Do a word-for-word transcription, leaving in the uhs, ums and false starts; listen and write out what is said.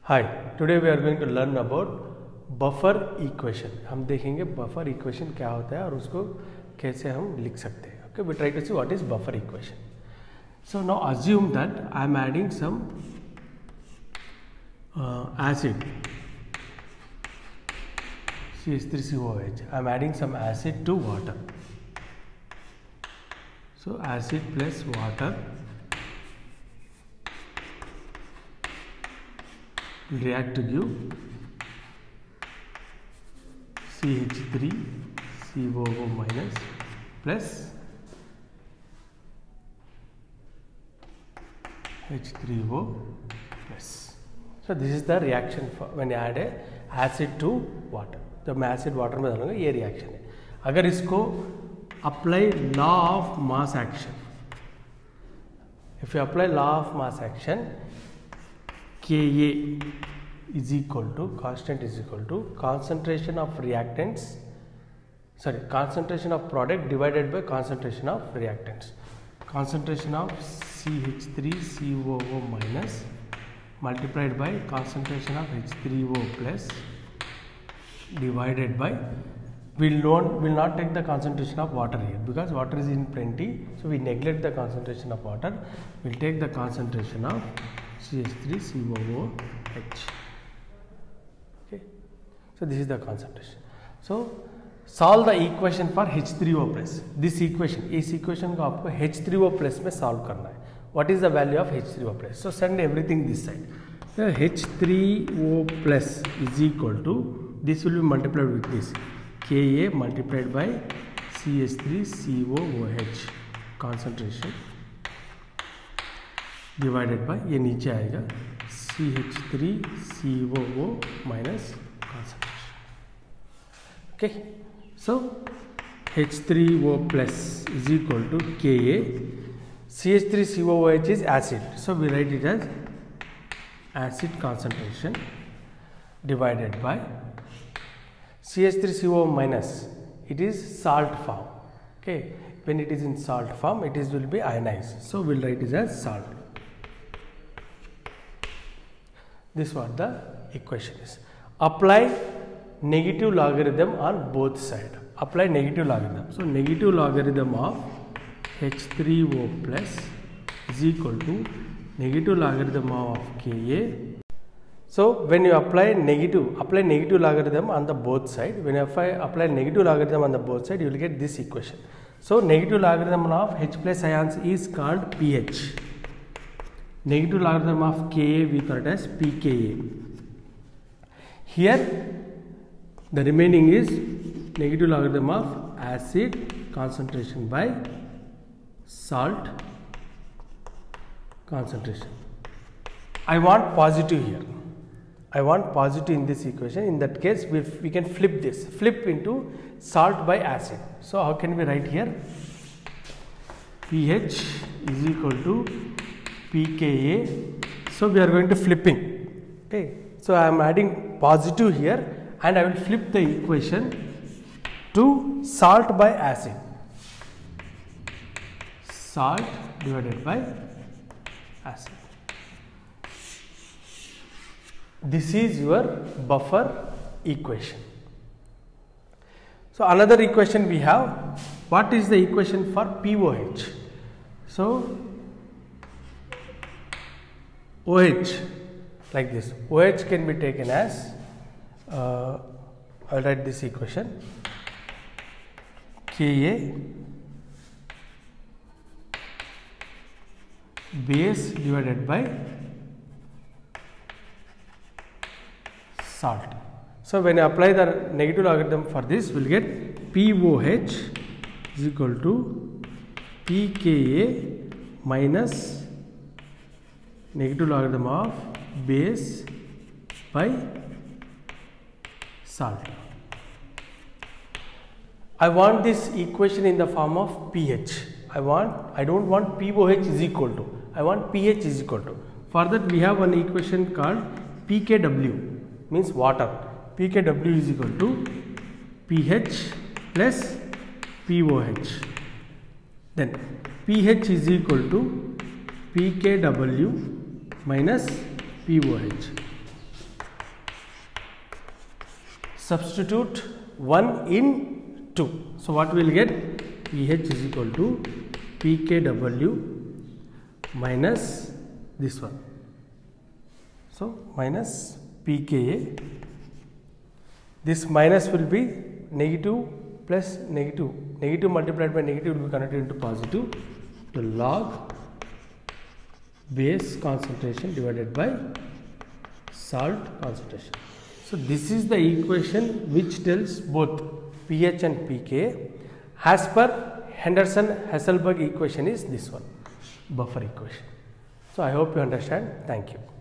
Hi, today we are going to learn about buffer equation. हम देखेंगे buffer equation क्या होता है और उसको कैसे हम लिख सकते हैं. Okay, we try to see what is buffer equation. So now assume that I am adding some uh, acid C H three C O H. I am adding some acid to water. So acid plus water will react to give C H three C O O minus plus H three O plus. So this is the reaction for when you add a acid to water. तो मैं acid water में डालूंगा, ये reaction है. अगर इसको apply law of mass action, if you apply law of mass action, Ka is equal to constant is equal to concentration of reactants sorry concentration of product divided by concentration of reactants. Concentration of C H three C O O minus multiplied by concentration of H three O plus divided by, we'll not will not take the concentration of water here because water is in plenty, so we neglect the concentration of water. We'll take the concentration of C H three C O O H. Okay, so this is the concentration. So solve the equation for H three O plus. This equation, इस equation को आपको H three O plus में solve करना है. What is the value of H three O plus? So send everything this side. So H three O plus is equal to, this will be multiplied with this Ka multiplied by C H three C O O H concentration divided by, ये नीचे आएगा C H three C O O minus concentration. Okay, so H three O plus is equal to Ka. C H three C O O H is acid, so we write it as acid concentration divided by C H three C O O minus, it is salt form. Okay, when it is in salt form, it is will be ionized, so we'll write it as salt. This is what the equation is. Apply negative logarithm on both sides. Apply negative logarithm. So negative logarithm of H three O plus is equal to negative logarithm of Ka. So when you apply negative, apply negative logarithm on the both side. When you apply, apply negative logarithm on the both side, you will get this equation. So negative logarithm of H plus ions is called pH. Negative logarithm of Ka we call it as pKa. Here the remaining is negative logarithm of acid concentration by salt concentration. I want positive here. I want positive in this equation. In that case, we, we can flip this, flip into salt by acid. So how can we write here? pH is equal to pKa. So we are going to flipping. Okay. So I am adding positive here and I will flip the equation to salt by acid. Salt divided by acid. This is your buffer equation. So another equation we have, what is the equation for P O H? So OH like this. OH can be taken as, uh, I will write this equation, Ka base divided by salt. So when you apply the negative logarithm for this, we will get P O H is equal to pKa minus negative logarithm of base by salt. I want this equation in the form of pH. I want, I don't want P O H is equal to, I want pH is equal to. For that we have one equation called P K W, means water. P K W is equal to pH plus P O H. Then pH is equal to P K W minus P O H. substitute one in two. So what we will get? pH is equal to pKw minus this one. So minus pKa. This minus will be negative plus negative. Negative multiplied by negative will be converted into positive. To log base concentration divided by salt concentration. So this is the equation which tells both pH and pK. As per Henderson-Hasselbalch equation is this one, buffer equation. So I hope you understand. Thank you.